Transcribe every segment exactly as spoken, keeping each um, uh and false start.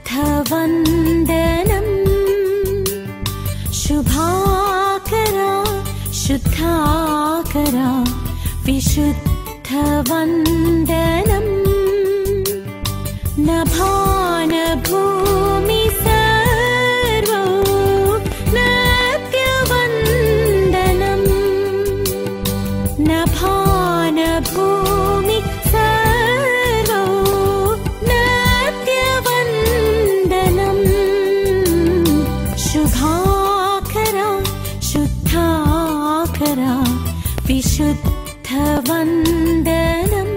शुद्धवन्दनं शुभाकरा शुद्धाकरा विशुद्धवन्दनं नभानभूमि servo नत्यवन्दनं नभानभूमि servo नत्यवन्दनं शुभाकरा शुद्धाकरा विशुद्धवन्दनं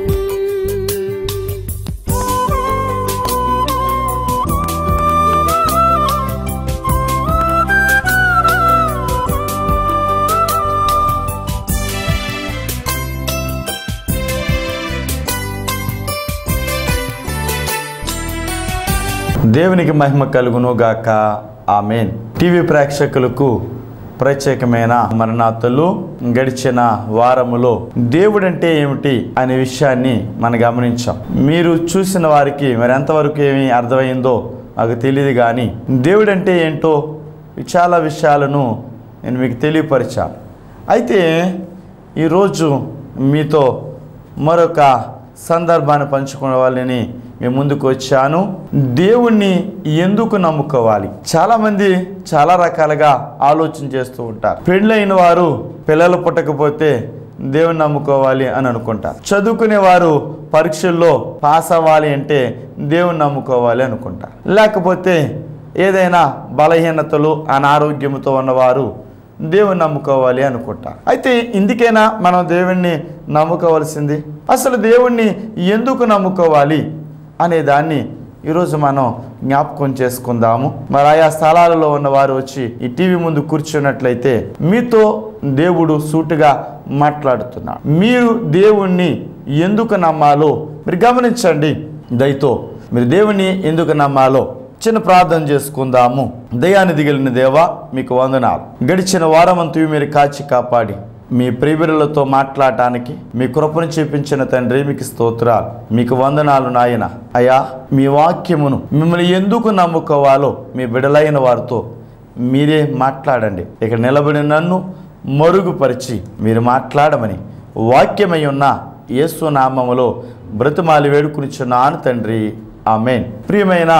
దేవునికి మహిమ కలుగును గాక ఆమేన్. టీవీ ప్రేక్షకులకు ప్రత్యేకమైన మరణాతలు గడిచిన వారములో దేవుడంటే ఏమిటి అనే విషయాన్ని మనం గమనించాం. మీరు చూసిన వారికి మరి ఎంతవరకు ఏమి అర్థమైందో నాకు తెలియదు, కానీ దేవుడంటే ఏంటో చాలా విషయాలను నేను మీకు తెలియపరిచాను. అయితే ఈరోజు మీతో మరొక సందర్భాన్ని పంచుకునే వాళ్ళని మేము ముందుకు వచ్చాను. దేవుణ్ణి ఎందుకు నమ్ముకోవాలి? చాలామంది చాలా రకాలుగా ఆలోచన చేస్తూ ఉంటారు. పెళ్ళైన వారు పిల్లలు పుట్టకపోతే దేవుని నమ్ముకోవాలి అని అనుకుంటారు. చదువుకునే వారు పరీక్షల్లో పాస్ అవ్వాలి అంటే దేవుని నమ్ముకోవాలి అనుకుంటారు. లేకపోతే ఏదైనా బలహీనతలు అనారోగ్యంతో ఉన్నవారు దేవుని నమ్ముకోవాలి అనుకుంటారు. అయితే ఇందుకైనా మనం దేవుణ్ణి నమ్ముకోవాల్సింది? అసలు దేవుణ్ణి ఎందుకు నమ్ముకోవాలి అనే దాన్ని ఈరోజు మనం జ్ఞాపకం చేసుకుందాము. మరి ఆయా స్థలాలలో ఉన్నవారు వచ్చి ఈ టీవీ ముందు కూర్చున్నట్లయితే మీతో దేవుడు సూటిగా మాట్లాడుతున్నాడు. మీరు దేవుణ్ణి ఎందుకు నమ్మాలో మీరు గమనించండి. దయతో మీరు దేవుణ్ణి ఎందుకు నమ్మాలో చిన్న ప్రార్థన చేసుకుందాము. దయాన్ని దిగిలిన దేవా, మీకు వందనాలు. గడిచిన వారమంతా మీరు కాచి కాపాడి మీ ప్రియబిడ్డలతో మాట్లాడటానికి మీ కృపను చూపించిన తండ్రి మీకు స్తోత్రాలు, మీకు వందనాలు నాయన. అయ్యా, మీ వాక్యమును మిమ్మల్ని ఎందుకు నమ్ముకోవాలో మీ బిడ్డలైన వారితో మీరే మాట్లాడండి. ఇక్కడ నిలబడి నన్ను మరుగుపరిచి మీరు మాట్లాడమని వాక్యమై ఉన్న యేసు నామములో బ్రతిమాలి వేడుకునిచున్నాను తండ్రి, ఆమేన్. ప్రియమైన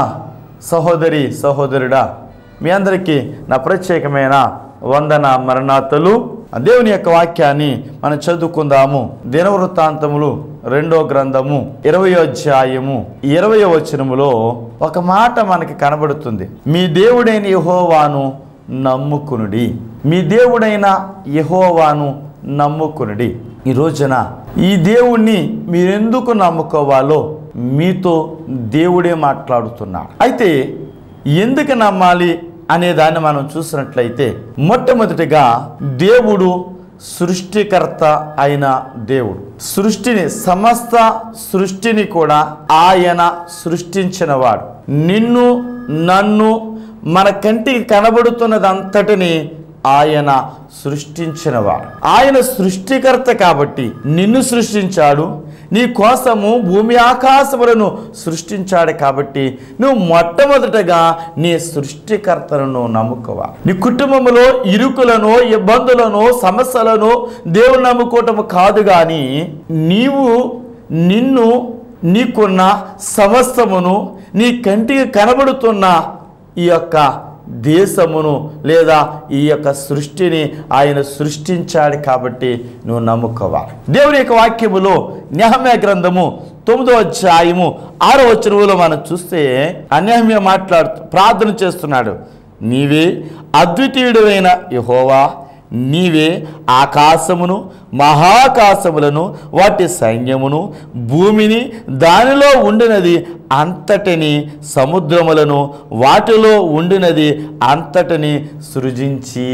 సహోదరి సహోదరుడా, మీ అందరికీ నా ప్రత్యేకమైన వందన మరణాతలు. దేవుని యొక్క వాక్యాన్ని మనం చదువుకుందాము. దినవృత్తాంతములు రెండో గ్రంథము ఇరవయో అధ్యాయము ఇరవయో వచనములో ఒక మాట మనకి కనబడుతుంది. మీ దేవుడైన యెహోవాను నమ్ముకునుడి. మీ దేవుడైన యెహోవాను నమ్ముకునుడి. ఈ రోజున ఈ దేవుణ్ణి మీరెందుకు నమ్ముకోవాలో మీతో దేవుడే మాట్లాడుతున్నాడు. అయితే ఎందుకు నమ్మాలి అనే దాన్ని మనం చూసినట్లయితే, మొట్టమొదటిగా దేవుడు సృష్టికర్త అయిన దేవుడు. సృష్టిని సమస్త సృష్టిని కూడా ఆయన సృష్టించినవాడు. నిన్ను నన్ను మన కంటికి కనబడుతున్నదంతటిని ఆయన సృష్టించినవాడు. ఆయన సృష్టికర్త కాబట్టి నిన్ను సృష్టించాడు. నీ కోసము భూమి ఆకాశములను సృష్టించాడు కాబట్టి నువ్వు మొట్టమొదటగా నీ సృష్టికర్తను నమ్ముకోవాలి. నీ కుటుంబంలో ఇరుకులను, ఇబ్బందులను, సమస్యలను దేవుని నమ్ముకోవటం కాదు, కానీ నీవు నిన్ను నీకున్న సమస్తమును నీ కంటికి కనబడుతున్న ఈ యొక్క దేశమును లేదా ఈ యొక్క సృష్టిని ఆయన సృష్టించాడు కాబట్టి నువ్వు నమ్ముకోవాలి. దేవుని యొక్క వాక్యములో నెహెమ్యా గ్రంథము తొమ్మిదో అధ్యాయము ఆరో వచనములో మనం చూస్తే నెహెమ్యా మాట్లాడుతూ ప్రార్థన చేస్తున్నాడు. నీవే అద్వితీయుడైన యెహోవా, నీవే ఆకాశమును మహాకాశములను వాటి సైన్యమును భూమిని దానిలో ఉండినది అంతటిని సముద్రములను వాటిలో ఉండినది అంతటిని సృజించి,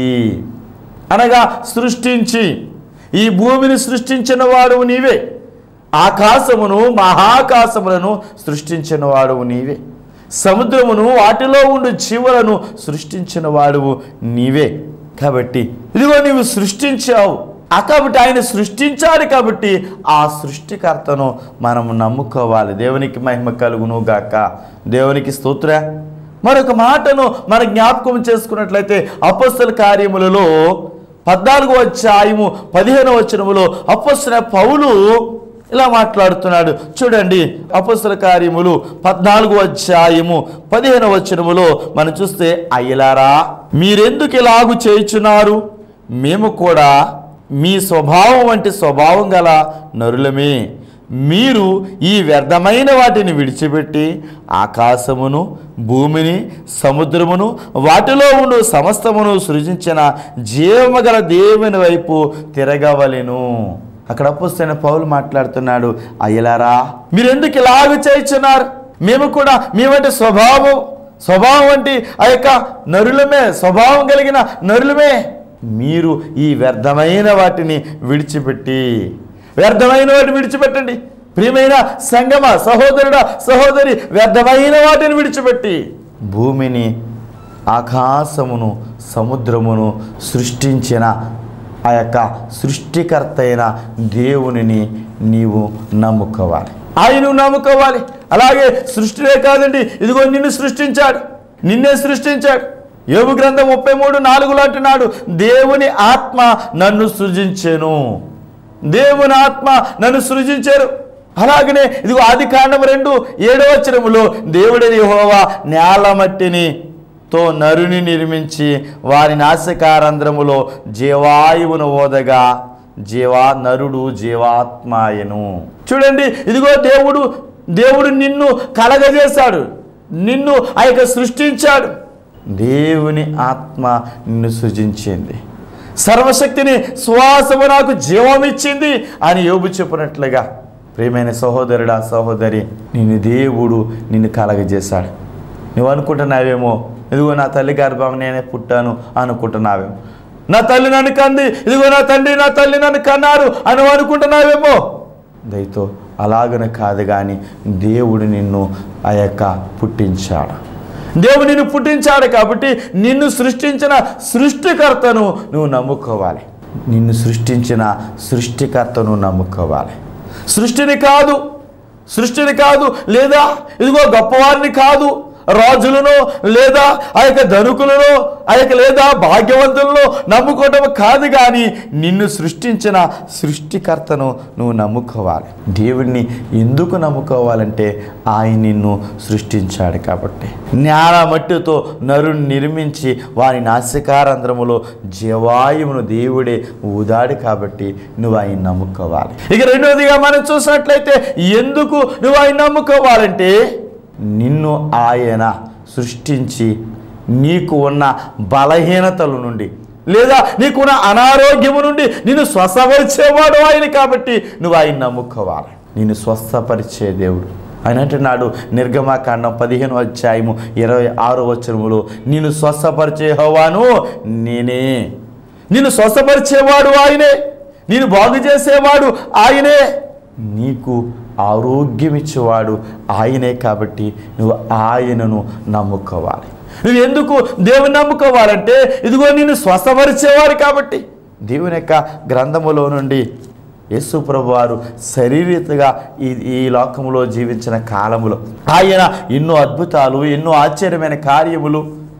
అనగా సృష్టించి, ఈ భూమిని సృష్టించిన వాడు నీవే, ఆకాశమును మహాకాశములను సృష్టించిన వాడు నీవే, సముద్రమును వాటిలో ఉండు జీవులను సృష్టించిన వాడువు నీవే. కాబట్టి ఇదిగో నీవు సృష్టించావు, ఆ కాబట్టి ఆయన సృష్టించాడు కాబట్టి ఆ సృష్టికర్తను మనం నమ్ముకోవాలి. దేవునికి మహిమ కలుగును గాక. దేవునికి స్తోత్ర. మరొక మాటను మన జ్ఞాపకం చేసుకున్నట్లయితే అపొస్తల కార్యములలో పద్నాలుగో అధ్యాయము పదిహేనవ వచనములో అపొస్తలుడైన పౌలు ఇలా మాట్లాడుతున్నాడు. చూడండి, అపొస్తల కార్యములు పద్నాలుగో అధ్యాయము పదిహేనవ వచనములో మనం చూస్తే, అయ్యలారా మీరెందుకు ఇలాగు చేయుచున్నారు? మేము కూడా మీ స్వభావం వంటి స్వభావం గల నరులమే. మీరు ఈ వ్యర్థమైన వాటిని విడిచిపెట్టి ఆకాశమును భూమిని సముద్రమును వాటిలో ఉండు సమస్తమును సృజించిన జీవమగల దేవుని వైపు తిరగవలెను. అక్కడ అపొస్తలుడైన పౌలు మాట్లాడుతున్నాడు, అయ్యలారా మీరెందుకు ఇలాగ చేయుచున్నారు? మేము కూడా మీ వంటి స్వభావం స్వభావం వంటి ఆ యొక్క నరులమే, స్వభావం కలిగిన నరులమే. మీరు ఈ వ్యర్థమైన వాటిని విడిచిపెట్టి, వ్యర్థమైన వాటిని విడిచిపెట్టండి. ప్రియమైన సంగమ, సహోదరుడా సహోదరి, వ్యర్థమైన వాటిని విడిచిపెట్టి భూమిని ఆకాశమును సముద్రమును సృష్టించిన ఆ యొక్క సృష్టికర్త అయిన దేవునిని నీవు నమ్ముకోవాలి. ఆయన నమ్ముకోవాలి. అలాగే సృష్టినే కాదండి, ఇదిగో నిన్ను సృష్టించాడు, నిన్నే సృష్టించాడు. యోబు గ్రంథం ముప్పై మూడు నాలుగులో అంటున్నాడు, దేవుని ఆత్మ నన్ను సృజించెను. దేవుని ఆత్మ నన్ను సృజించారు. అలాగనే ఇదిగో ఆది కాండం రెండు ఏడవ వచనములో దేవుడి యెహోవా నేల మట్టిని తో నరుని నిర్మించి వారి నాసికారంధ్రములో జీవాయువును ఓదగా జీవా నరుడు జీవాత్మాయను. చూడండి, ఇదిగో దేవుడు దేవుడు నిన్ను కలగజేశాడు, నిన్ను ఆ యొక్క సృష్టించాడు. దేవుని ఆత్మ నిన్ను సృజించింది. సర్వశక్తిని శ్వాసము నాకు జీవం ఇచ్చింది అని యోబు చెప్పినట్లుగా, ప్రియమైన సహోదరుడా సహోదరి, నిన్ను దేవుడు నిన్ను కలగజేశాడు. నువ్వు అనుకుంటున్నావేమో, ఇదిగో నా తల్లి గర్భం నేనే పుట్టాను అనుకుంటున్నావేమో, నా తల్లి నన్ను కంది, ఇదిగో నా తండ్రి నా తల్లి నన్ను కన్నారు అని అనుకుంటున్నావేమో. దయతో అలాగనే కాదు, కానీ దేవుడు నిన్ను ఆ యొక్క పుట్టించాడు. దేవుడు నిన్ను పుట్టించాడు కాబట్టి నిన్ను సృష్టించిన సృష్టికర్తను నువ్వు నమ్ముకోవాలి. నిన్ను సృష్టించిన సృష్టికర్తను నమ్ముకోవాలి. సృష్టిని కాదు, సృష్టిని కాదు, లేదా ఇదిగో గొప్పవారిని కాదు, రాజులను లేదా ఆ యొక్క ధనుకులను ఆ యొక్క లేదా భాగ్యవంతులను నమ్ముకోవటం కాదు, కానీ నిన్ను సృష్టించిన సృష్టికర్తను నువ్వు నమ్ముకోవాలి. దేవుణ్ణి ఎందుకు నమ్ముకోవాలంటే ఆయన నిన్ను సృష్టించాడు కాబట్టి. నేల మట్టితో నరుని నిర్మించి వారి నాసికారంధ్రములో జీవాయువును దేవుడే ఊదాడు కాబట్టి నువ్వు ఆయన నమ్ముకోవాలి. ఇక రెండవదిగా మనం చూసినట్లయితే ఎందుకు నువ్వు ఆయన నమ్ముకోవాలంటే, నిన్ను ఆయన సృష్టించి నీకు ఉన్న బలహీనతల నుండి లేదా నీకున్న అనారోగ్యము నుండి నిన్ను స్వస్థపరిచేవాడు ఆయన కాబట్టి నువ్వు ఆయన నమ్ముకోవాలి. నిన్ను స్వస్థపరిచే దేవుడు ఆయన అంటున్నాడు, నిర్గమకాండం పదిహేను అధ్యాయము ఇరవై ఆరో వచనములో, నిన్ను స్వస్థపరిచే యెహోవాను నేనే. నిన్ను స్వస్థపరిచేవాడు ఆయనే, నిన్ను బాగు చేసేవాడు ఆయనే, నీకు ఆరోగ్యం ఇచ్చేవాడు ఆయనే కాబట్టి నువ్వు ఆయనను నమ్ముకోవాలి. నువ్వు ఎందుకు దేవుని నమ్ముకోవాలంటే, ఇదిగో నిన్ను స్వస్థపరిచేవాడు కాబట్టి. దేవుని యొక్క గ్రంథములో నుండి యేసు ప్రభువారు శరీరతగా ఈ ఈ లోకంలో జీవించిన కాలములో ఆయన ఎన్నో అద్భుతాలు, ఎన్నో ఆశ్చర్యమైన కార్యములు,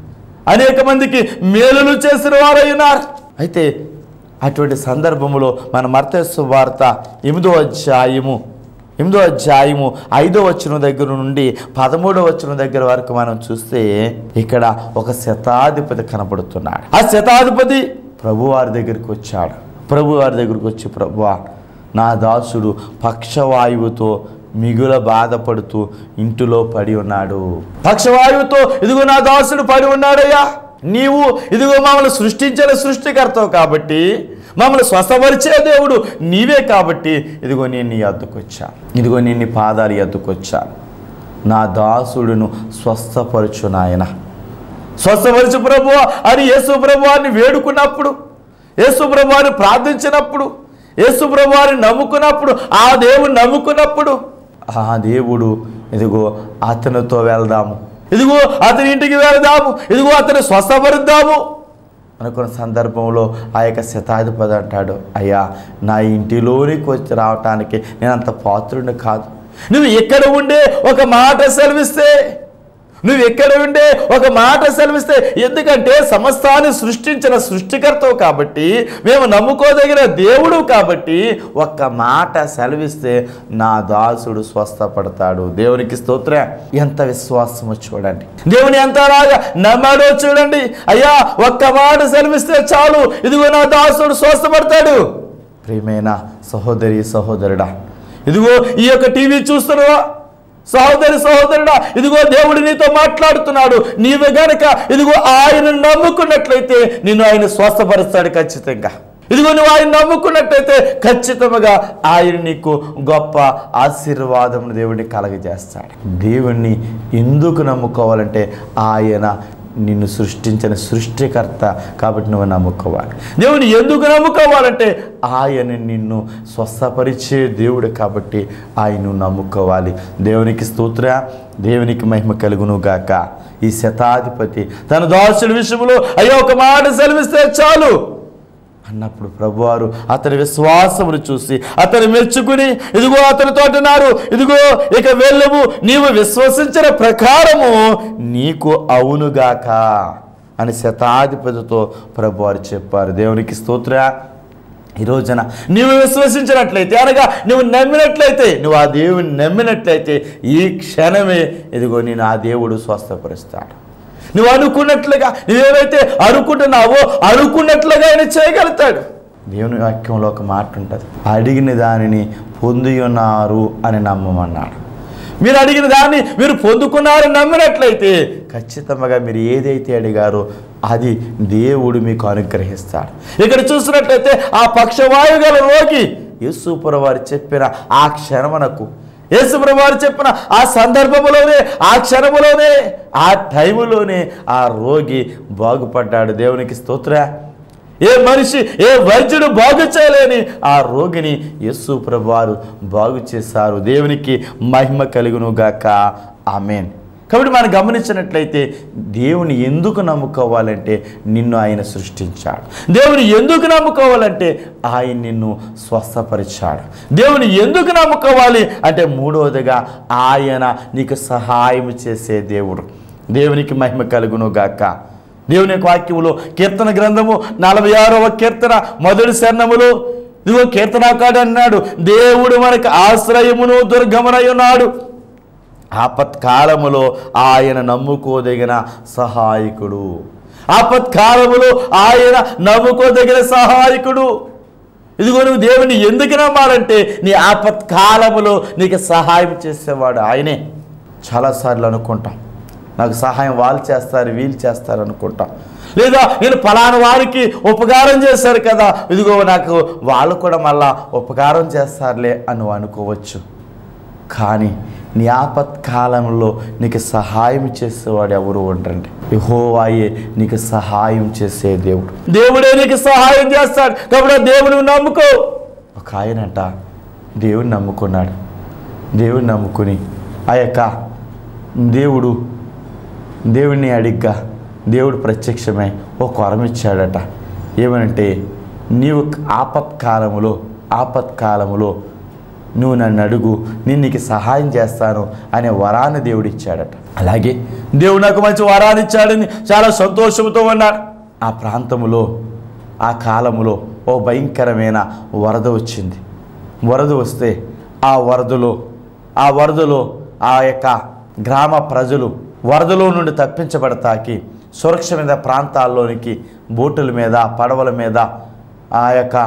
అనేక మందికి మేలులు చేసిన వారై ఉన్నారు. అయితే అటువంటి సందర్భములో మన మత్తయి సువార్త ఎనిమిదో అధ్యాయము ఎనిమిదో అధ్యాయము ఐదో వచనం దగ్గర నుండి పదమూడో వచనం దగ్గర వరకు మనం చూస్తే, ఇక్కడ ఒక శతాధిపతి కనపడుతున్నాడు. ఆ శతాధిపతి ప్రభువారి దగ్గరికి వచ్చాడు. ప్రభువారి దగ్గరికి వచ్చి, ప్రభువా, నా దాసుడు పక్షవాయువుతో మిగుల బాధపడుతూ ఇంటిలో పడి ఉన్నాడు. పక్షవాయువుతో ఇదిగో నా దాసుడు పడి ఉన్నాడయ్యా, నీవు ఇదిగో మమ్మల్ని సృష్టించిన సృష్టికర్తవు కాబట్టి, మమ్మల్ని స్వస్థపరిచే దేవుడు నీవే కాబట్టి, ఇదిగో నేను నీ వద్దకు వచ్చాను, ఇదిగో నేను నీ పాదాలు వద్దకు వచ్చాను, నా దాసుడును స్వస్థపరచు నాయన, స్వస్థపరచు ప్రభువా అని యేసు ప్రభువారిని వేడుకున్నప్పుడు, యేసు ప్రభువారిని ప్రార్థించినప్పుడు, యేసు ప్రభువారిని నమ్ముకున్నప్పుడు, ఆ దేవుడు నమ్ముకున్నప్పుడు ఆ దేవుడు ఇదిగో అతనితో వెళ్దాము, ఇదిగో అతని ఇంటికి వెళ్దాము, ఇదిగో అతను స్వస్థపరుద్దాము అనుకున్న సందర్భంలో ఆ యొక్క శతాధిపతి అంటాడు, అయ్యా నా ఇంటిలోనికి వచ్చి రావటానికి నేను అంత పాత్రుడిని కాదు. నువ్వు ఎక్కడ ఉండే ఒక మాట సెలవిస్తే నువ్వు ఎక్కడ ఉండే ఒక మాట సెలవిస్తే ఎందుకంటే సమస్తాన్ని సృష్టించిన సృష్టికర్తవు కాబట్టి, మేము నమ్ముకోదగిన దేవుడు కాబట్టి ఒక్క మాట సెలవిస్తే నా దాసుడు స్వస్థపడతాడు. దేవునికి స్తోత్రం. ఎంత విశ్వాసమో చూడండి, దేవుని ఎంత రాగా నమ్మాడో చూడండి. అయ్యా ఒక్క మాట సెలవిస్తే చాలు, ఇదిగో నా దాసుడు స్వస్థపడతాడు. ప్రియమైన సహోదరి సహోదరుడా, ఇదిగో ఈ యొక్క టీవీ చూస్తున్నావా సహోదరి సహోదరుడా, ఇదిగో దేవుడు నీతో మాట్లాడుతున్నాడు. నీవు గనక ఇదిగో ఆయన నమ్ముకున్నట్లయితే నిన్ను ఆయన స్వస్థపరుస్తాడు ఖచ్చితంగా. ఇదిగో నువ్వు ఆయన నమ్ముకున్నట్లయితే ఖచ్చితంగా ఆయన నీకు గొప్ప ఆశీర్వాదం దేవుడిని కలగజేస్తాడు. దేవుణ్ణి ఎందుకు నమ్ముకోవాలంటే ఆయన నిన్ను సృష్టించిన సృష్టికర్త కాబట్టి నువ్వు నమ్ముకోవాలి. దేవుని ఎందుకు నమ్ముకోవాలంటే ఆయన నిన్ను స్వస్థపరిచే దేవుడు కాబట్టి ఆయన నమ్ముకోవాలి. దేవునికి స్తోత్ర, దేవునికి మహిమ కలుగును గాక. ఈ శతాధిపతి తన దాసుడి విషయంలో అయ్యో ఒక మాట సెలవిస్తే చాలు అన్నప్పుడు ప్రభువారు అతని విశ్వాసమును చూసి అతను మెచ్చుకుని ఇదిగో అతనితో అంటున్నారు, ఇదిగో ఇక వెళ్ళము, నీవు విశ్వసించిన ప్రకారము నీకు అవునుగాక అని శతాధిపతితో ప్రభువారు చెప్పారు. దేవునికి స్తోత్ర. ఈ రోజున నీవు విశ్వసించినట్లయితే అనగా నువ్వు నమ్మినట్లయితే నువ్వు ఆ దేవుని నమ్మినట్లయితే ఈ క్షణమే ఇదిగో నేను ఆ దేవుడు స్వస్థపరుస్తాడు. నువ్వు అనుకున్నట్లుగా నువ్వేవైతే అనుకుంటున్నావో అనుకున్నట్లుగా ఆయన చేయగలుగుతాడు. దేవుని వాక్యంలో ఒక మాట ఉంటుంది, అడిగిన దానిని పొంది ఉన్నారు అని నమ్మమన్నాడు. మీరు అడిగిన దాన్ని మీరు పొందుకున్నారని నమ్మినట్లయితే ఖచ్చితంగా మీరు ఏదైతే అడిగారో అది దేవుడు మీకు అనుగ్రహిస్తాడు. ఇక్కడ చూసినట్లయితే ఆ పక్షవాయువు గల రోగి యేసుప్రభువు వారు చెప్పిన ఆ క్షణమునకు యేసుప్రభువు వారు చెప్పిన ఆ సందర్భంలోనే ఆ క్షణములోనే ఆ టైములోనే ఆ రోగి బాగుపడ్డాడు. దేవునికి స్తోత్ర. ఏ మనిషి ఏ వైద్యుడు బాగు చేయలేని ఆ రోగిని యేసుప్రభువు వారు బాగు చేశారు. దేవునికి మహిమ కలుగును గాక. ఆమేన్. కాబట్టి మనం గమనించినట్లయితే దేవుని ఎందుకు నమ్ముకోవాలంటే నిన్ను ఆయన సృష్టించాడు. దేవుని ఎందుకు నమ్ముకోవాలంటే ఆయన నిన్ను స్వస్థపరిచాడు. దేవుని ఎందుకు నమ్ముకోవాలి అంటే మూడవదిగా ఆయన నీకు సహాయం చేసే దేవుడు. దేవునికి మహిమ కలుగును గాక. దేవుని యొక్క వాక్యములో కీర్తన గ్రంథము నలభై ఆరవ కీర్తన మొదటి శరణములో ఇదిగో కీర్తనాకాడు అన్నాడు, దేవుడు మనకు ఆశ్రయమును దుర్గమునై ఉన్నాడు, ఆపత్కాలములో ఆయన నమ్ముకోదగిన సహాయకుడు. ఆపత్కాలములో ఆయన నమ్ముకోదగిన సహాయకుడు. ఇదిగో నువ్వు దేవుని ఎందుకు నమ్మాలంటే నీ ఆపత్కాలములో నీకు సహాయం చేసేవాడు ఆయనే. చాలాసార్లు అనుకుంటాం నాకు సహాయం వాళ్ళు చేస్తారు వీళ్ళు చేస్తారు అనుకుంటాం, లేదా నేను ఫలానా వారికి ఉపకారం చేశారు కదా ఇదిగో నాకు వాళ్ళు కూడా మళ్ళా ఉపకారం చేస్తారులే అని నువ్వు అనుకోవచ్చు. కానీ నీ ఆపత్కాలంలో నీకు సహాయం చేసేవాడు ఎవరు ఉండరండి, యెహోవాయే నీకు సహాయం చేసే దేవుడు. దేవుడే నీకు సహాయం చేస్తాడు కాబట్టి దేవుని నమ్ముకో. ఒక ఆయనంట దేవుని నమ్ముకున్నాడు. దేవుని నమ్ముకుని ఆ యొక్క దేవుడు దేవుడిని అడిగ్గా దేవుడు ప్రత్యక్షమై ఒక వరం ఇచ్చాడట. ఏమనంటే నీవు ఆపత్కాలములో ఆపత్కాలములో నువ్వు నన్ను అడుగు, నేను నీకు సహాయం చేస్తాను అనే వరాన్ని దేవుడు ఇచ్చాడట. అలాగే దేవుడు నాకు మంచి వరాన్ని ఇచ్చాడని చాలా సంతోషంతో ఉన్నాడు. ఆ ప్రాంతములో ఆ కాలములో ఓ భయంకరమైన వరద వచ్చింది. వరద వస్తే ఆ వరదలో ఆ వరదలో ఆ యొక్క గ్రామ ప్రజలు వరదలో నుండి తప్పించబడతాకి సురక్షిత ప్రాంతాల్లోనికి బోటుల మీద పడవల మీద ఆ యొక్క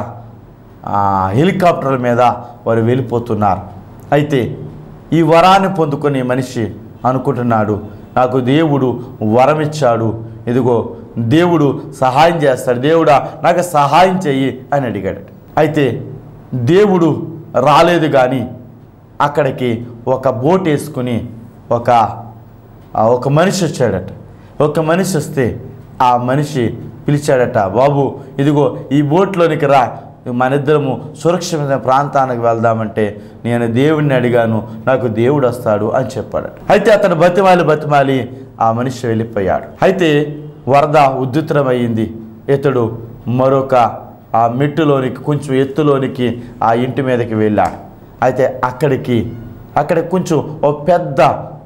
హెలికాప్టర్ల మీద వారు వెళ్ళిపోతున్నారు. అయితే ఈ వరాన్ని పొందుకునే మనిషి అనుకుంటున్నాడు, నాకు దేవుడు వరం ఇచ్చాడు, ఇదిగో దేవుడు సహాయం చేస్తాడు, దేవుడా నాకు సహాయం చెయ్యి అని అడిగాడు. అయితే దేవుడు రాలేదు కానీ అక్కడికి ఒక బోట్ వేసుకుని ఒక ఒక మనిషి వచ్చాడట. ఒక మనిషి వస్తే ఆ మనిషి పిలిచాడట, బాబు ఇదిగో ఈ బోట్లోనికి రా, మన ఇద్దరము సురక్షిత ప్రాంతానికి వెళ్దామంటే నేను దేవుడిని అడిగాను, నాకు దేవుడు వస్తాడు అని చెప్పాడు. అయితే అతను బతిమాలి బతిమాలి ఆ మనిషి వెళ్ళిపోయాడు. అయితే వరద ఉధృతమయ్యింది. ఇతడు మరొక ఆ మెట్టులోనికి కొంచెం ఎత్తులోనికి ఆ ఇంటి మీదకి వెళ్ళాడు. అయితే అక్కడికి అక్కడ కొంచెం ఒక పెద్ద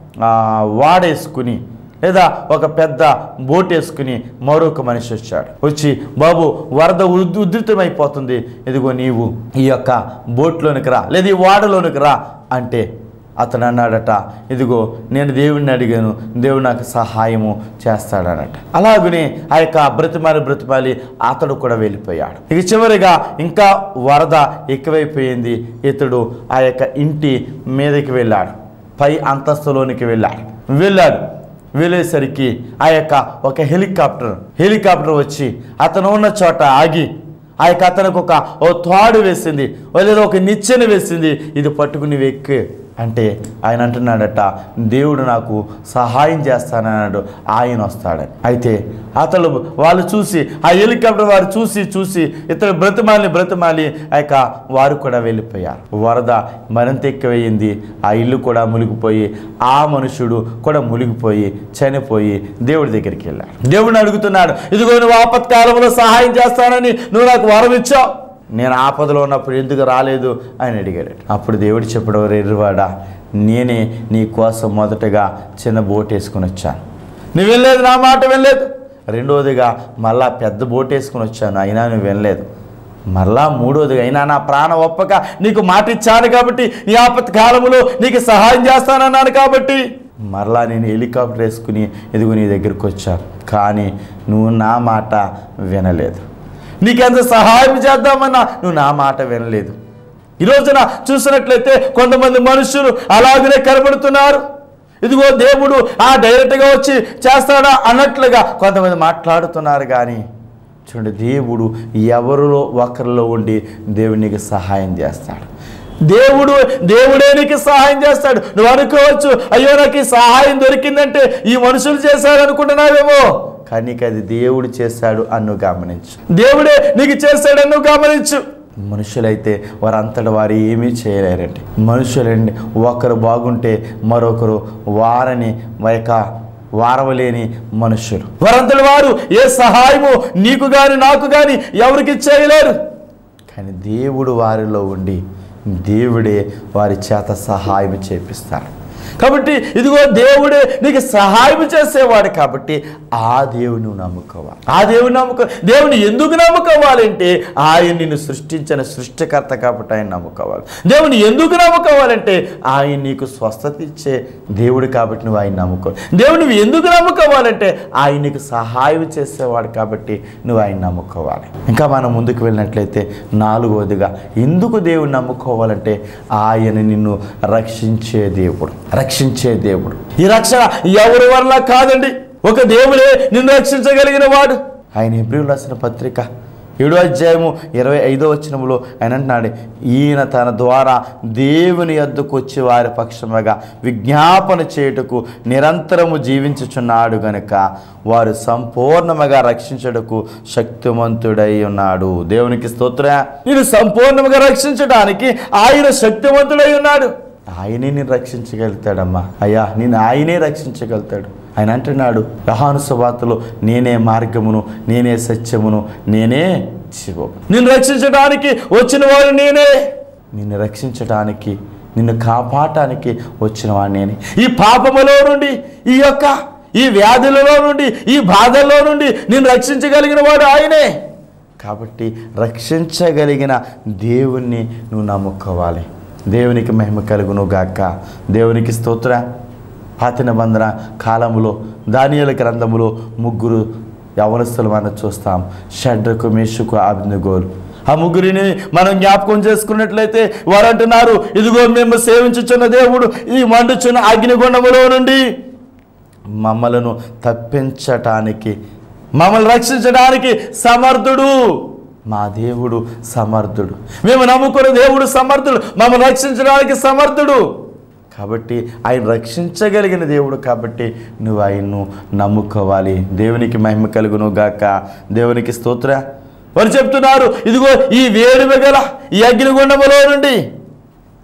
వాడేసుకుని లేదా ఒక పెద్ద బోట్ వేసుకుని మరొక మనిషి వచ్చాడు. వచ్చి, బాబు వరద ఉద్ ఉధృతమైపోతుంది, ఇదిగో నీవు ఈ యొక్క బోట్లోనికి రా, లేదా ఈ వాడలోనికి రా అంటే అతను అన్నాడట, ఇదిగో నేను దేవుడిని అడిగాను, దేవుడు నాకు సహాయము చేస్తాడనట. అలాగనే ఆ యొక్క బ్రతిమాలి బ్రతిమాలి అతడు కూడా వెళ్ళిపోయాడు. ఇక చివరిగా ఇంకా వరద ఎక్కువైపోయింది. ఇతడు ఆ యొక్క ఇంటి మీదకి వెళ్ళాడు, పై అంతస్తులోనికి వెళ్ళాడు వెళ్ళాడు వెళ్ళేసరికి ఆ యొక్క ఒక హెలికాప్టర్ హెలికాప్టర్ వచ్చి అతను ఉన్న చోట ఆగి ఆ యొక్క అతనికి ఒక ఓ తాడు వేసింది, లేదా ఒక నిచ్చెన వేసింది, ఇది పట్టుకుని వెక్కి అంటే ఆయన అంటున్నాడట, దేవుడు నాకు సహాయం చేస్తానన్నాడు, ఆయన వస్తాడని. అయితే అతను వాళ్ళు చూసి ఆ హెలికాప్టర్ వారు చూసి చూసి ఇతడు బ్రతిమాలి బ్రతిమాలి ఆ యొక్క వారు కూడా వెళ్ళిపోయారు. వరద మరింత ఎక్కువయింది, ఆ ఇల్లు కూడా మునిగిపోయి ఆ మనుషుడు కూడా మునిగిపోయి చనిపోయి దేవుడి దగ్గరికి వెళ్ళాడు. దేవుడిని అడుగుతున్నాడు, ఇదిగో నువ్వు ఆపత్కాలంలో సహాయం చేస్తానని నువ్వు నాకు వరం ఇచ్చావు, నేను ఆపదలో ఉన్నప్పుడు ఎందుకు రాలేదు అని అడిగాడు. అప్పుడు దేవుడు చెప్పడం, ఎర్రవాడా, నేనే నీ కోసం మొదటగా చిన్న బోట్ వేసుకుని వచ్చాను, నువ్వు వెళ్ళలేదు, నా మాట వెళ్ళలేదు. రెండోదిగా మళ్ళా పెద్ద బోట్ వేసుకుని వచ్చాను, అయినా నువ్వు వెళ్ళలేదు. మళ్ళా మూడోదిగా అయినా నా ప్రాణం ఒప్పక నీకు మాట ఇచ్చాను కాబట్టి, నీ ఆపత్తి కాలంలో నీకు సహాయం చేస్తానన్నాను కాబట్టి మరలా నేను హెలికాప్టర్ వేసుకుని ఎదుగు నీ దగ్గరికి వచ్చాను, కానీ నువ్వు నా మాట వినలేదు. నీకెంత సహాయం చేద్దామన్నా నువ్వు నా మాట వినలేదు. ఈ రోజున చూసినట్లయితే కొంతమంది మనుషులు అలాగనే కనబడుతున్నారు. ఇదిగో దేవుడు ఆ డైరెక్ట్గా వచ్చి చేస్తాడా అన్నట్లుగా కొంతమంది మాట్లాడుతున్నారు. కానీ చూడండి, దేవుడు ఎవరిలో ఒకరిలో ఉండి దేవునికి సహాయం చేస్తాడు. దేవుడు దేవుడే నీకు సహాయం చేస్తాడు. నువ్వు అనుకోవచ్చు, అయ్యో నాకు ఈ సహాయం దొరికిందంటే ఈ మనుషులు చేశారు అనుకుంటున్నావేమో, కానీ నీకు అది దేవుడు చేశాడు అన్ను గమనించు. దేవుడే నీకు చేశాడన్ను గమనించు. మనుషులైతే వారంతటి వారు ఏమీ చేయలేరండి. మనుషులండి ఒకరు బాగుంటే మరొకరు వారని యొక్క వారవలేని మనుషులు. వారంతటి వారు ఏ సహాయము నీకు కానీ నాకు కానీ ఎవరికి చేయలేరు. కానీ దేవుడు వారిలో ఉండి దేవుడే వారి చేత సహాయం చేపిస్తాడు. కాబట్టి ఇదిగో దేవుడే నీకు సహాయం చేసేవాడు కాబట్టి ఆ దేవుని నమ్ముకోవాలి. ఆ దేవుని నమ్ముకో దేవుని ఎందుకు నమ్ముకోవాలంటే ఆయన నిన్ను సృష్టించిన సృష్టికర్త కాబట్టి ఆయన నమ్ముకోవాలి. దేవుని ఎందుకు నమ్ముకోవాలంటే ఆయన నీకు స్వస్థత ఇచ్చే దేవుడు కాబట్టి నువ్వు ఆయన నమ్ముకోవాలి. దేవుడు నువ్వు ఎందుకు నమ్ముకోవాలంటే ఆయన నీకు సహాయం చేసేవాడు కాబట్టి నువ్వు ఆయన నమ్ముకోవాలి. ఇంకా మనం ముందుకు వెళ్ళినట్లయితే నాలుగవదిగా ఎందుకు దేవుని నమ్ముకోవాలంటే ఆయన నిన్ను రక్షించే దేవుడు రక్షించే దేవుడు. ఈ రక్షణ ఎవరి వల్ల కాదండి, ఒక దేవుడే నిన్ను రక్షించగలిగిన వాడు. ఆయన హెబ్రీయులకు రాసిన పత్రిక ఏడో అధ్యాయము ఇరవై ఐదో వచనములో ఆయన అంటున్నాడు, ఈయన తన ద్వారా దేవుని యొద్దకు వచ్చి వారి పక్షముగా విజ్ఞాపన చేయుటకు నిరంతరము జీవించుచున్నాడు గనుక వారు సంపూర్ణముగా రక్షించుటకు శక్తివంతుడై ఉన్నాడు. దేవునికి స్తోత్రం. నేను సంపూర్ణముగా రక్షించడానికి ఆయన శక్తివంతుడై ఉన్నాడు. ఆయనే నేను రక్షించగలుగుతాడమ్మా. అయ్యా, నేను ఆయనే రక్షించగలుగుతాడు. ఆయన అంటున్నాడు యోహాను సువార్తలో, నేనే మార్గమును, నేనే సత్యమును, నేనే జీవము. నిన్ను రక్షించడానికి వచ్చిన వాడు నేనే. నిన్ను రక్షించడానికి, నిన్ను కాపాడటానికి వచ్చిన వాడు నేనే. ఈ పాపములో నుండి, ఈ యొక్క ఈ వ్యాధులలో నుండి, ఈ బాధల్లో నుండి నిన్ను రక్షించగలిగిన వాడు ఆయనే. కాబట్టి రక్షించగలిగిన దేవుణ్ణి నువ్వు నమ్ముకోవాలి. దేవునికి మహిమ కలుగును గాక. దేవునికి స్తోత్ర. పాత నిబంధన కాలంలో దానియేలు గ్రంథములో ముగ్గురు యవనస్తులు మనం చూస్తాం, షడ్రకు, మేషకు, అబేద్నెగోలు. ఆ ముగ్గురిని మనం జ్ఞాపకం చేసుకున్నట్లయితే వారు అంటున్నారు, ఇదిగో మేము సేవించుచున్న దేవుడు ఈ మండుచున్న అగ్నిగుండములో నుండి మమ్మలను తప్పించటానికి, మమ్మల్ని రక్షించడానికి సమర్థుడు. మా దేవుడు సమర్థుడు. మేము నమ్ముకున్న దేవుడు సమర్థుడు, మమ్మల్ని రక్షించడానికి సమర్థుడు. కాబట్టి ఆయన రక్షించగలిగిన దేవుడు కాబట్టి నువ్వు ఆయన్ను నమ్ముకోవాలి. దేవునికి మహిమ కలుగును గాక. దేవునికి స్తోత్ర. వారు చెప్తున్నారు, ఇదిగో ఈ వేడిమి గల ఈ అగ్నిగుండములో నుండి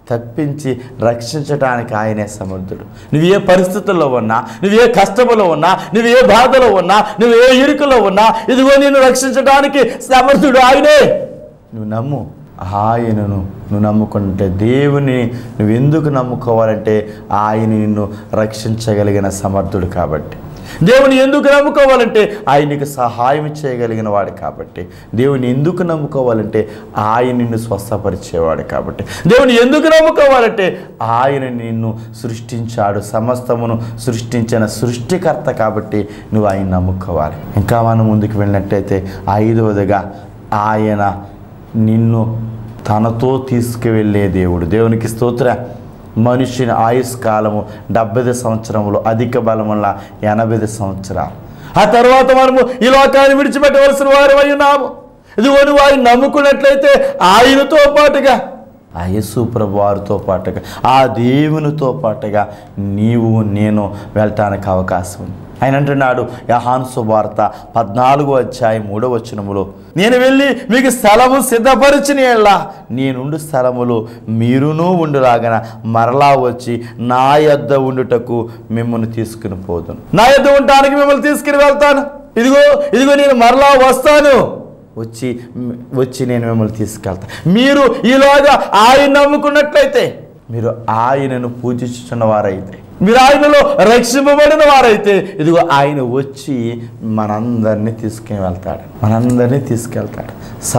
తప్పించి రక్షించడానికి ఆయనే సమర్థుడు. నువ్వు ఏ పరిస్థితుల్లో ఉన్నా, నువ్వు ఏ కష్టములో ఉన్నా, నువ్వు ఏ బాధలో ఉన్నా, నువ్వు ఏ ఇరుకులో ఉన్నా, ఇదిగో నిన్ను రక్షించడానికి సమర్థుడు ఆయనే. నువ్వు నమ్ము, ఆయనను నువ్వు నమ్ముకుంటే, దేవుని నువ్వు ఎందుకు నమ్ముకోవాలంటే ఆయన నిన్ను రక్షించగలిగిన సమర్థుడు కాబట్టి. దేవుని ఎందుకు నమ్ముకోవాలంటే ఆయనకు సహాయం చేయగలిగిన వాడు కాబట్టి. దేవుని ఎందుకు నమ్ముకోవాలంటే ఆయన నిన్ను స్వస్థపరిచేవాడు కాబట్టి. దేవుని ఎందుకు నమ్ముకోవాలంటే ఆయన నిన్ను సృష్టించాడు, సమస్తమును సృష్టించిన సృష్టికర్త కాబట్టి నువ్వు ఆయన నమ్ముకోవాలి. ఇంకా మనం ముందుకు వెళ్ళినట్టయితే ఐదవదిగా ఆయన నిన్ను తనతో తీసుకువెళ్ళే దేవుడు. దేవునికి స్తోత్రం. మనిషిని ఆయుష్ కాలము డెబ్బై సంవత్సరములు, అధిక బలం వల్ల ఎనభై సంవత్సరాలు. ఆ తర్వాత మనము ఈ లోకాన్ని విడిచిపెట్టవలసిన వారు అయి ఉన్నాము. ఇదిగో నువ్వు ఆయన నమ్ముకున్నట్లయితే ఆయనతో పాటుగా, ఆ యేసు ప్రభు వారితో పాటుగా, ఆ దేవునితో పాటుగా నీవు నేను వెళ్ళటానికి అవకాశం ఉంది. ఆయన అంటున్నాడు యోహాను సువార్త పద్నాలుగో అధ్యాయం మూడో వచనములో, నేను వెళ్ళి మీకు స్థలము సిద్ధపరిచిన యెడల నేనుండు స్థలములో మీరును ఉండులాగన మరలా వచ్చి నా యొద్ద ఉండుటకు మిమ్మల్ని తీసుకుని పోదును. నా యొద్ద ఉండటానికి మిమ్మల్ని తీసుకుని వెళ్తాను. ఇదిగో ఇదిగో నేను మరలా వస్తాను, వచ్చి వచ్చి నేను మిమ్మల్ని తీసుకెళ్తాను. మీరు ఈలోగా ఆయన నమ్ముకున్నట్లయితే, మీరు ఆయనను పూజించుచున్న వారైతే, మీరు ఆయనలో రక్షింపబడిన వారైతే, ఇదిగో ఆయన వచ్చి మనందరినీ తీసుకుని వెళ్తాడు, మనందరినీ తీసుకెళ్తాడు.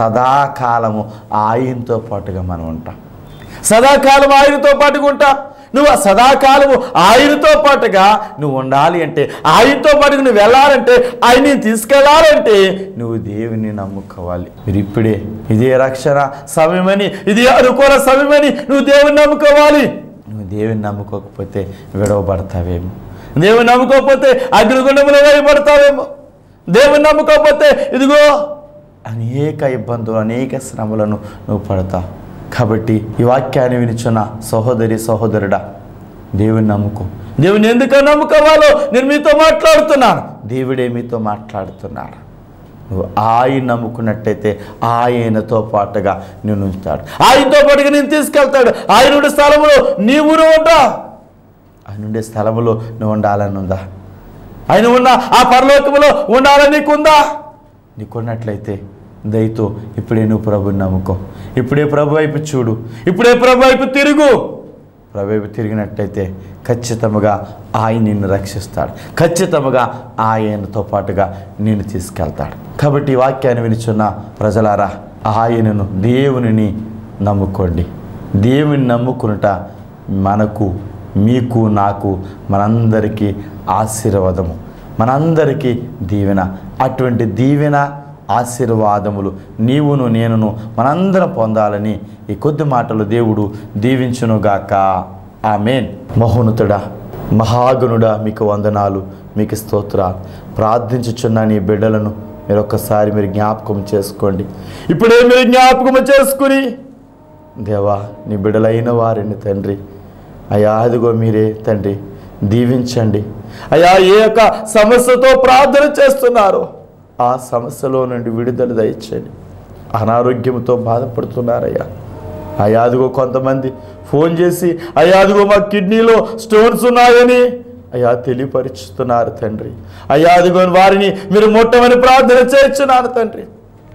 సదాకాలము ఆయనతో పాటుగా మనం ఉంటాం. సదాకాలం ఆయనతో పాటుగా ఉంటాం. నువ్వు ఆ సదాకాలము ఆయనతో పాటుగా నువ్వు ఉండాలి అంటే, ఆయనతో పాటుగా నువ్వు వెళ్ళాలంటే, ఆయన్ని తీసుకెళ్ళాలంటే నువ్వు దేవుని నమ్ముకోవాలి. మీరు ఇప్పుడే ఇదే రక్షణ సమయమని, ఇది అనుకూల సమయమని నువ్వు దేవుని నమ్ముకోవాలి. నువ్వు దేవుని నమ్ముకోకపోతే విడవబడతావేమో, దేవుని నమ్ముకోకపోతే అగ్నిగుండంలో వేయబడతావేమో, దేవుని నమ్ముకోకపోతే ఇదిగో అనేక ఇబ్బందులు, అనేక శ్రమలను నువ్వు పడతావు. కాబట్టి ఈ వాక్యాన్ని వినిచున్న సహోదరి సహోదరుడా, దేవుని నమ్ముకో. దేవుని ఎందుకు నమ్ముకోవాలో నేను మీతో మాట్లాడుతున్నాను. దేవుడే మీతో మాట్లాడుతున్నాడు. నువ్వు ఆయన నమ్ముకున్నట్టయితే ఆయనతో పాటుగా నేను ఉంచుతాడు, ఆయనతో పాటుగా నేను తీసుకెళ్తాడు. ఆయన ఉండే స్థలంలో నీవు ఉంటా. ఆయన ఉండే స్థలంలో నువ్వు ఉండాలని ఉందా? ఆయన ఉన్న ఆ పరలోకములో ఉండాలని నీకుందా? నీకున్నట్లయితే దయతో ఇప్పుడే నువ్వు ప్రభుని నమ్ముకో. ఇప్పుడే ప్రభు వైపు చూడు, ఇప్పుడే ప్రభు వైపు తిరుగు. ప్రభు వైపు తిరిగినట్టయితే ఖచ్చితంగా ఆయన నిన్ను రక్షిస్తాడు, ఖచ్చితంగా ఆయనతో పాటుగా నిన్ను తీసుకెళ్తాడు. కాబట్టి ఈ వాక్యాన్ని వినిచున్న ప్రజలారా, ఆయనను దేవునిని నమ్ముకోండి. దేవుని నమ్ముకునుట మనకు, మీకు, నాకు, మనందరికీ ఆశీర్వాదము, మనందరికీ దీవెన. అటువంటి దీవెన ఆశీర్వాదములు నీవును నేనును మనందరం పొందాలని ఈ కొద్ది మాటలు దేవుడు దీవించునుగాక. ఆమేన్. మహోన్నతుడా, మహాగణుడా, మీకు వందనాలు, మీకు స్తోత్రాలు. ప్రార్థించుచున్న నీ బిడ్డలను మీరు ఒక్కసారి మీరు జ్ఞాపకం చేసుకోండి. ఇప్పుడే మీరు జ్ఞాపకం చేసుకుని, దేవా నీ బిడ్డలైన వారిని తండ్రి అయ్యా అదిగో మీరే తండ్రి దీవించండి. అయ్యా ఏ యొక్క సమస్యతో ప్రార్థన చేస్తున్నారో ఆ సమస్యలో నుండి విడుదల దయచేయండి. అనారోగ్యంతో బాధపడుతున్నారయ్యా. అయ్యా అదిగో కొంతమంది ఫోన్ చేసి అయ్యా అదిగో మా కిడ్నీలో స్టోన్స్ ఉన్నాయని అయ్యా తెలియపరుచుతున్నారు తండ్రి. అయ్యా అదిగో వారిని మీరు ముట్టమని ప్రార్థన చేయించున్నారు తండ్రి.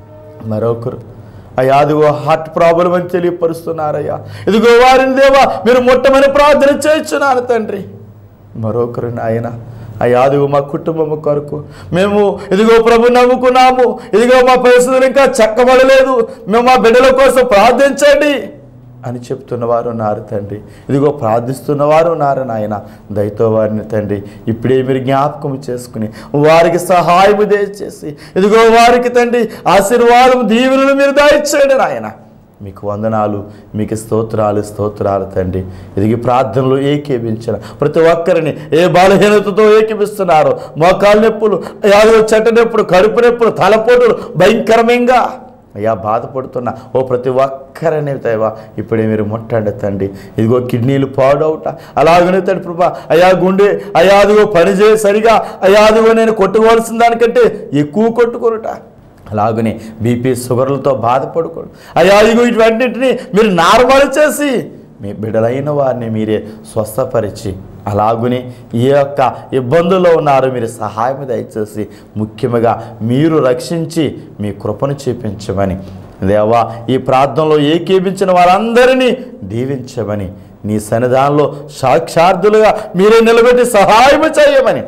మరొకరు అయ్యా అదిగో హార్ట్ ప్రాబ్లం అని తెలియపరుస్తున్నారయ్యా. ఇదిగో వారిని దేవా మీరు ముట్టమని ప్రార్థన చేయించున్నారు తండ్రి. మరొకరు నాయన అయ్యా అదిగో మా కుటుంబం కొరకు మేము ఇదిగో ప్రభు నమ్ముకున్నాము, ఇదిగో మా పరిస్థితులు ఇంకా చక్కబడలేదు, మేము మా బిడ్డల కోసం ప్రార్థించండి అని చెప్తున్నవారు ఉన్నారు తండ్రి. ఇదిగో ప్రార్థిస్తున్నవారు ఉన్నారు నాయన. దయతో వారిని తండ్రి ఇప్పుడే మీరు జ్ఞాపకం చేసుకుని వారికి సహాయం దయచేసి ఇదిగో వారికి తండ్రి ఆశీర్వాదం దీవెనలు మీరు దయచేయండి నాయన. మీకు వందనాలు, మీకు స్తోత్రాలు స్తోత్రాలు తండ్రి. ఇది ప్రార్థనలు ఏకీభించిన ప్రతి ఒక్కరిని ఏ బలహీనతతో ఏకీపిస్తున్నారో, మోకాలు నొప్పులు, యాదో చెట్ట నొప్పులు, కడుపు నొప్పులు, తలపోటులు భయంకరంగా అయ్యా బాధపడుతున్న ఓ ప్రతి ఒక్కరిని దేవా ఇప్పుడే మీరు ముట్టండి తండ్రి. ఇదిగో కిడ్నీలు పాడవుట, అలాగనే తండ్రి ప్రభా అయ్యా గుండె అయ్యా అదిగో పనిచేయ సరిగా అయ్యా అదిగో నేను కొట్టుకోవాల్సిన దానికంటే ఎక్కువ కొట్టుకొనుట, అలాగనే బీపీ షుగర్లతో బాధపడుకోడు అయ్యా ఇదిగో ఇటువంటిని మీరు నార్మల్ చేసి మీ బిడ్డలైన వారిని మీరే స్వస్థపరిచి, అలాగునే ఏ యొక్క ఇబ్బందుల్లో ఉన్నారో మీరు సహాయం దయచేసి, ముఖ్యంగా మీరు రక్షించి మీ కృపను చూపించమని, దేవా ఈ ప్రార్థనలో ఏకీభించిన వారందరినీ దీవించమని, నీ సన్నిధానంలో సాక్షార్థులుగా మీరే నిలబెట్టి సహాయం చేయమని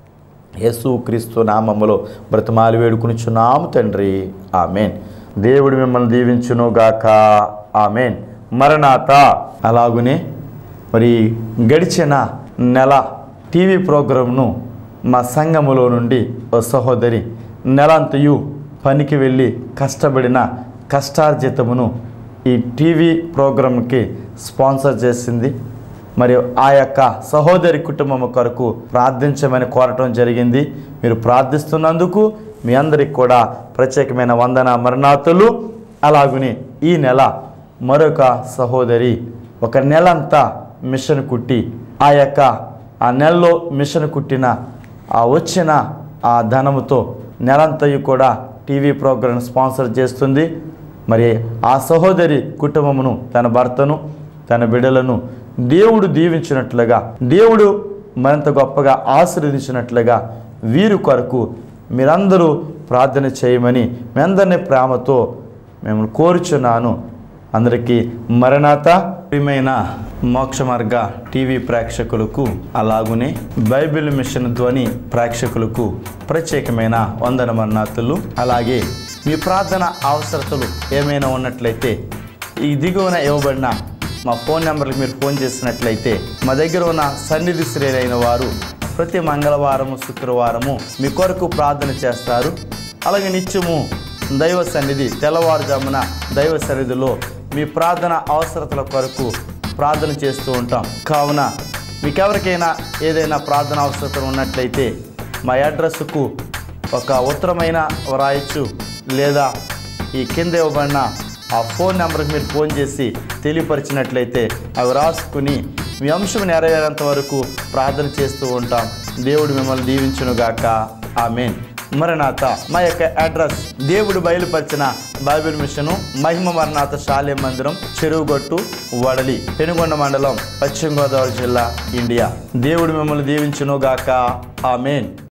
యేసుక్రీస్తు నామములో బ్రతిమాలి వేడుకొనుచున్నాము తండ్రి. ఆమెన్. దేవుడు మిమ్మల్ని దీవించును గాక. ఆమెన్. మరణాత. అలాగునే మరి గడిచిన నెల టీవీ ప్రోగ్రాంను మా సంఘములో నుండి ఓ సహోదరి నెలంతయు పనికి వెళ్ళి కష్టపడిన కష్టార్జితమును ఈ టీవీ ప్రోగ్రాంకి స్పాన్సర్ చేసింది. మరియు ఆ యొక్క సహోదరి కుటుంబం కొరకు ప్రార్థించమని కోరటం జరిగింది. మీరు ప్రార్థిస్తున్నందుకు మీ అందరికి కూడా ప్రత్యేకమైన వందన మరణాతులు. అలాగునే ఈ నెల మరొక సహోదరి ఒక నెలంతా మిషన్ కుట్టి, ఆ యొక్క ఆ నెలలో మిషన్ కుట్టిన ఆ వచ్చిన ఆ ధనముతో నెలంతయు కూడా టీవీ ప్రోగ్రాం స్పాన్సర్ చేస్తుంది. మరి ఆ సహోదరి కుటుంబమును, తన భర్తను, తన బిడ్డలను దేవుడు దీవించినట్లుగా, దేవుడు మరింత గొప్పగా ఆశీర్వదించినట్లుగా వీరి కొరకు మీరందరూ ప్రార్థన చేయమని మీ అందరినీ ప్రేమతో మేము కోరుచున్నాను. అందరికీ మరణాత. ప్రియమైన మోక్ష మార్గ టీవీ ప్రేక్షకులకు, అలాగునే బైబిల్ మిషన్ ధ్వని ప్రేక్షకులకు ప్రత్యేకమైన వందన మరణాతులు. అలాగే మీ ప్రార్థన అవసరతలు ఏమైనా ఉన్నట్లయితే ఈ దిగువన ఇవ్వబడిన మా ఫోన్ నెంబర్కి మీరు ఫోన్ చేసినట్లయితే మా దగ్గర ఉన్న సన్నిధి శ్రేణైన వారు ప్రతి మంగళవారము, శుక్రవారము మీ కొరకు ప్రార్థన చేస్తారు. అలాగే నిత్యము దైవ సన్నిధి తెల్లవారుజామున దైవ సన్నిధిలో మీ ప్రార్థన అవసరతల కొరకు ప్రార్థన చేస్తూ ఉంటాం. కావున మీకెవరికైనా ఏదైనా ప్రార్థన అవసరతలు ఉన్నట్లయితే మా అడ్రస్కు ఒక ఉత్తరమైన వ్రాయచ్చు, లేదా ఈ కింద ఇవ్వబడిన ఆ ఫోన్ నెంబర్కి మీరు ఫోన్ చేసి తెలియపరిచినట్లయితే అవి రాసుకుని మీ అంశం నెరవేరేంత వరకు ప్రార్థన చేస్తూ ఉంటాం. దేవుడు మిమ్మల్ని దీవించునుగాక. ఆమెన్. మరణాత. మా యొక్క అడ్రస్ దేవుడు బయలుపరిచిన బైబిల్ మిషను, మహిమ మరణాత శాలే మందిరం, చెరువుగట్టు, వడలి, పెనుగొండ మండలం, పశ్చిమ గోదావరి జిల్లా, ఇండియా. దేవుడు మిమ్మల్ని దీవించునుగాక. ఆమెన్.